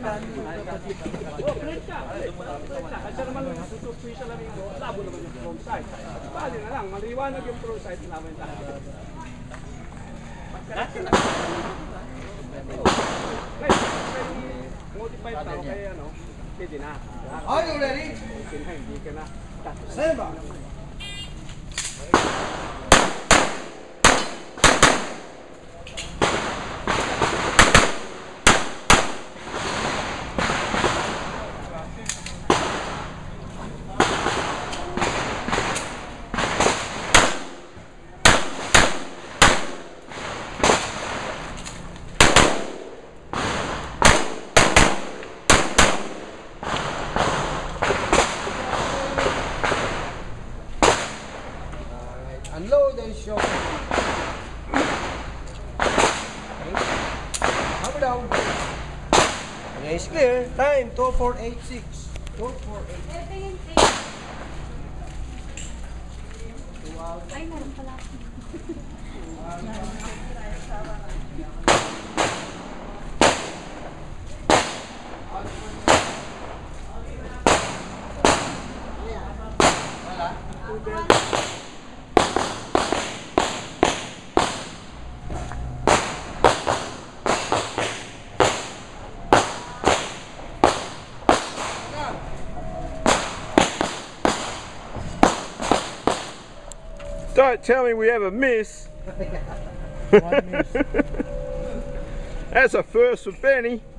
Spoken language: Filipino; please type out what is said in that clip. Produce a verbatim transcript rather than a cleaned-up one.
Oh, break ka. Break ka. Kasi naman yung susupi sa lamig mo, labo naman yung front side. Bali na lang, maliwanag yung front side namin tayo. Modify pa ako kaya ano, pwede na. Are you ready? Okay na, hindi ka na. Stand by. Unload and show. Okay. Hammer down. Okay, it's clear. Time two four eight six. two four eight. Ay, meron pala. Don't tell me we have a miss. One miss. That's a first for Benny.